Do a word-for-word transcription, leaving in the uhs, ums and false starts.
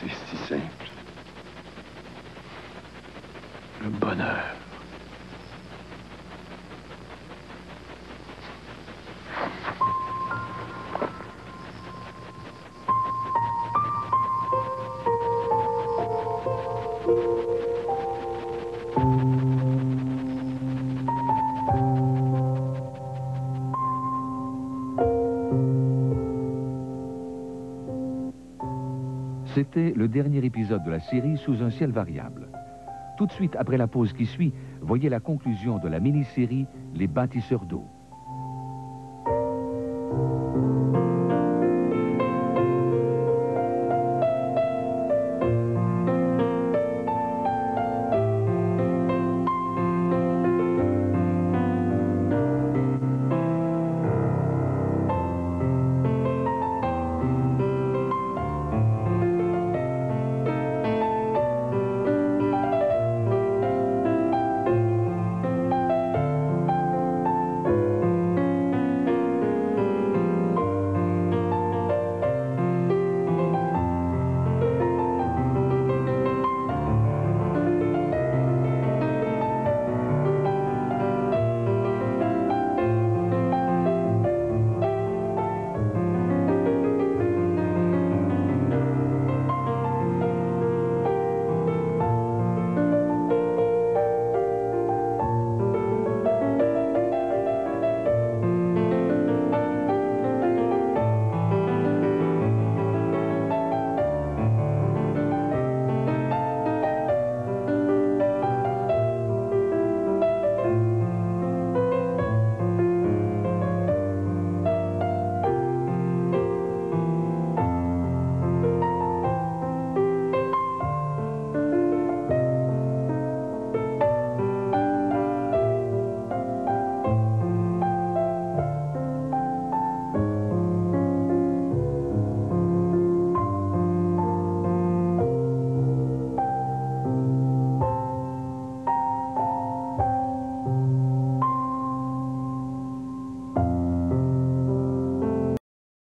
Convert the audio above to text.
C'est si simple. Le bonheur. C'était le dernier épisode de la série Sous un ciel variable. Tout de suite après la pause qui suit, voyez la conclusion de la mini-série Les bâtisseurs d'eau.